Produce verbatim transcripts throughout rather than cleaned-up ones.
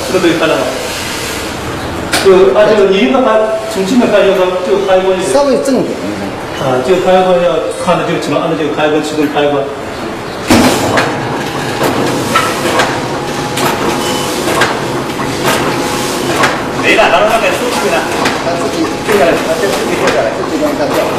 这个可以看到吗？就啊，这个你应该还从正面看，就是说这个开关稍微正点一点。 啊，这个开关要看的就只能按照这个开关，启动开关。 没了，然后那个出去呢， 它自己掉下来，它就自己掉下来，自己往下掉。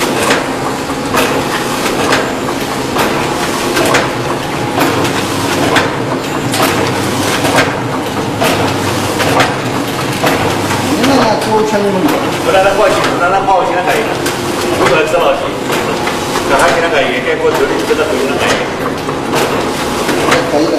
你那个勾圈弄的， 不然它报警，让它报警那个，不可知道去，那还给那个也该过处理，这个不用那个。 可以的。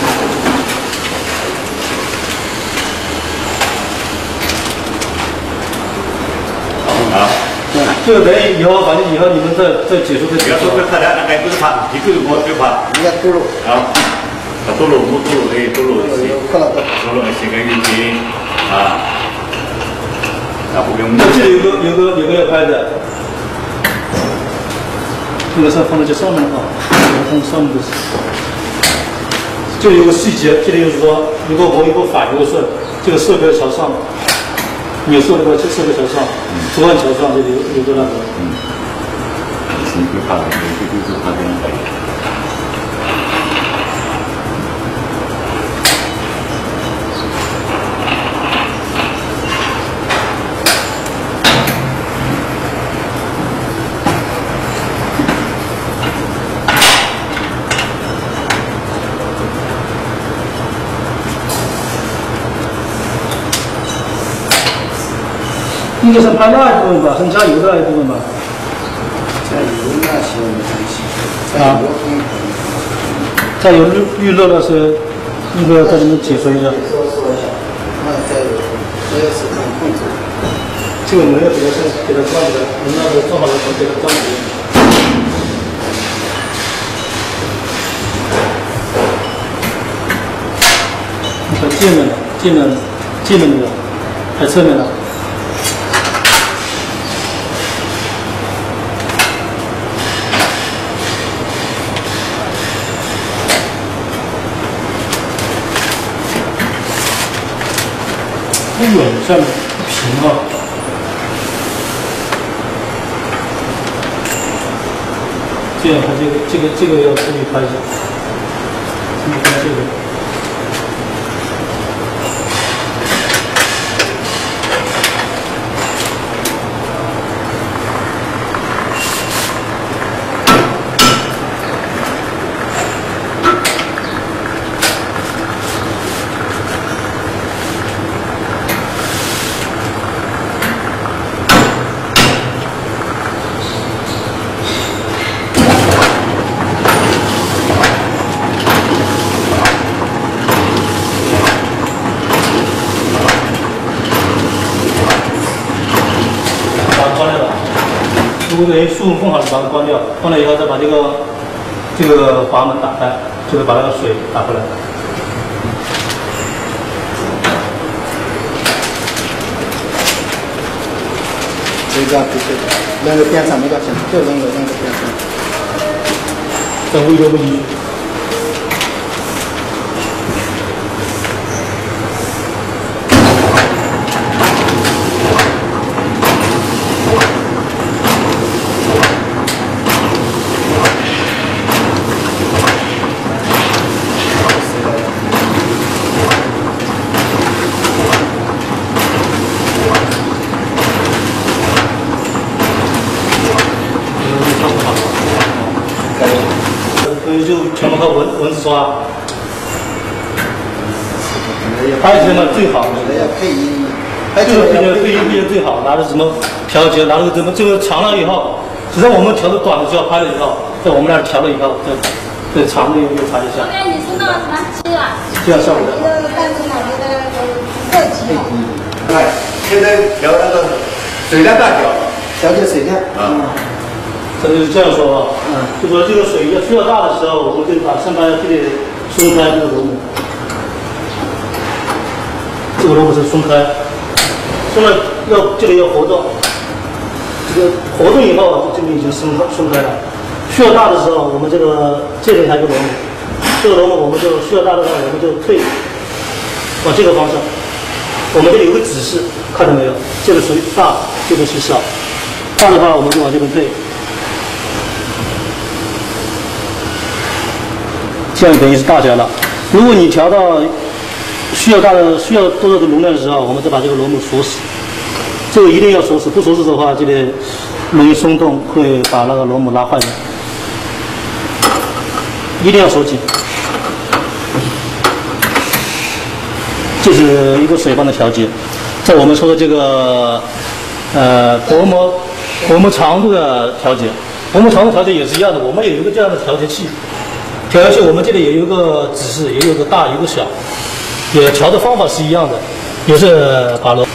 啊， 这个等于以后，反正以后你们再再解说再解说。 比方说，他的那个不是怕，一个我就怕。 人家嘟噜。 啊，他嘟噜，我嘟噜的，嘟噜的是。 看到的。 嘟噜的是个语音啊，那不用。 那这里有个有个有个要拍的，这个是放在这上面啊，放上面的。这里有个细节，这里就是说，如果我一个反流顺，这个设备朝上。扭速那个这四个朝上，左岸朝上，这里有有个那个。 嗯。你会怕的，你这就是怕这样可以。 应该是拍那一部分吧，升加油的那一部分吧。 加油那些没关系，加油可以。 加油预预热那是应该在里面解说一下。 说说一下，那加油主要是看控制。 这个门要给它是给它装起来，门那个装好了后给它装起来。看界面的，界面的，界面的，还侧面的。不远上面平啊，这样它这个这个这个要注意拍一下，注意拍这个。如果等于疏通好了，把它关掉，关了以后再把这个这个阀门打开，就是把那个水打回来。 这个不是，那个边上没关系，就扔个扔个边上。 再微流不进去。就全部靠蚊蚊子刷，拍起来嘛最好。 要配音， 拍这个配音配音配音最好，拿着什么调节，拿着怎么这个长了以后，只要我们调的短的就要拍了以后，在我们那儿调了以后，再再长的又又拍一下。 刚才你说那什么机了？ 这样效果的。 这个单子嘛，这个特级嘛。 哎，现在调那个水量大小， 调节水量。 啊。 这就是这样说啊，嗯，就说这个水要需要大的时候，我们就把上边这里松开这个螺母，这个螺母是松开，松了要这里要活动，这个活动以后这个已经松松开了。需要大的时候，我们这个这里还有个螺母，这个螺母我们就需要大的话，我们就退，退到这里，退到这里以后，这个螺母就松开了。这个螺母我们就需要大的时候，我们就把这个螺母松开，松了要活动，这个活动以后这里已经松松开了。需要大的时候，我们这个这里还有个螺母，这个螺母我们就需要大的时候，我们就退， 往这个方向。我们这里有个指示，看到没有？这个属于大，这个是小。大的话，我们就往这边退。这样等于是大小了。如果你调到需要大的、需要多少的容量的时候，我们再把这个螺母锁死。这个一定要锁死，不锁死的话，这里容易松动，会把那个螺母拉坏的。一定要锁紧。这是一个水泵的调节。在我们说的这个呃薄膜薄膜长度的调节，薄膜长度调节也是一样的，我们也有一个这样的调节器。调节器我们这里也有一个指示，也有个大，有个小，也调的方法是一样的，也是把螺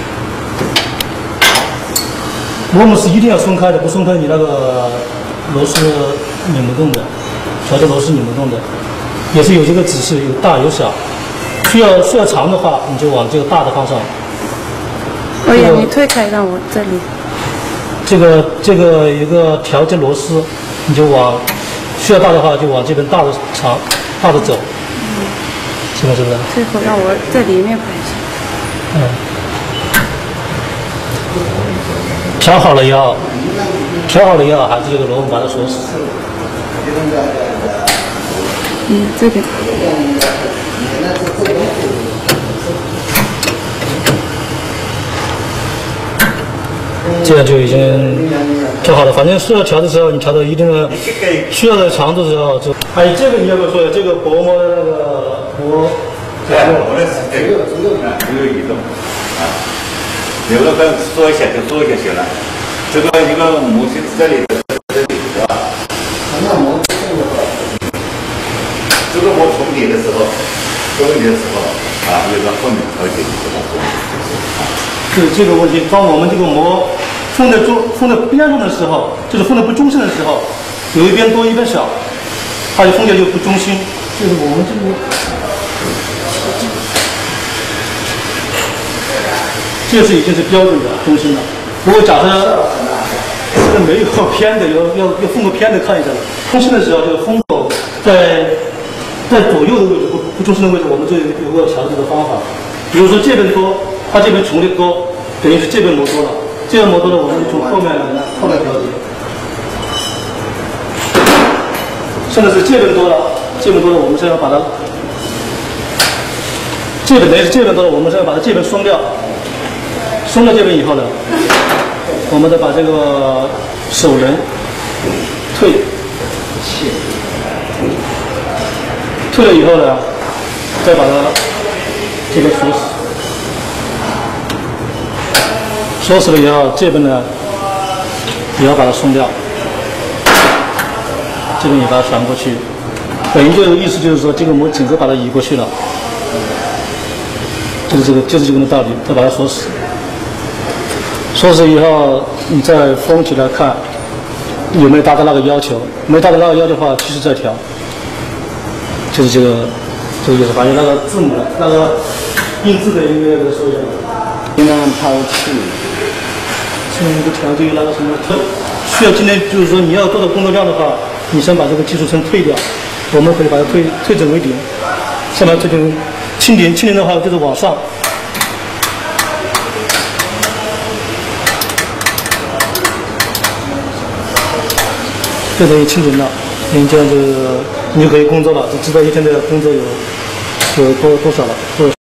螺母是一定要松开的，不松开你那个螺丝拧不动的，调节螺丝拧不动的，也是有这个指示，有大有小。需要需要长的话，你就往这个大的方向。 哎呀，你推开让我这里。 这个这个有个调节螺丝，你就往需要大的话就往这边大的长大的走。嗯。是不是？是不是？ 最后让我在里面摆一下。 嗯。调好了以后，调好了以后还是这个螺母把它锁死。 嗯，这边。 这样就已经调好了。反正需要调的时候，你调到一定的需要的长度的时候就。哎，这个你要不要说？这个薄膜的那个薄， 哎，我们是这个主动啊，没有移动啊。有个跟说一下就说一下行了。这个一个模型这里这里是吧？ 那膜重的话， 这个膜重叠的时候，重叠的时候啊，有个后面调节就把重叠。 是这个问题，当我们这个膜封在中封在边上的时候，就是封的不中性的时候，有一边多一边小，它就封起来就不中心。就是我们这个，这是已经是标准的中心了。如果假设这个没有偏的，要要要封个偏的看一下了。中心的时候，这个封口在在左右的位置不不中心的位置，我们这有有个调节的方法。比如说这边多。它这边重叠多，等于是这边磨多了，这边磨多了，我们从后面后面调节。现在是这边多了，这边多了，我们现在要把它这边等于是这边多了，我们现在把它这边松掉，松到这边以后呢，我们再把这个手轮退，退了以后呢，再把它这边锁死。锁死了以后，这边呢也要把它松掉，这边也把它旋过去，等于这个意思就是说，这个膜整个把它移过去了，就是这个就是这个的道理，再把它锁死。锁死以后，你再封起来看有没有达到那个要求，没达到那个要求的话，继续再调，就是这个这个意思。反正那个字母那个印字的应该给它说一下。 尽量抛弃。 现在那个调节那个什么，需要今天就是说你要做的工作量的话，你先把这个技术层退掉，我们可以把它退退整为零，先把它退成清零，清零的话就是往上。这等于清零了，你这样就你就可以工作了，就知道一天的工作有有多多少了。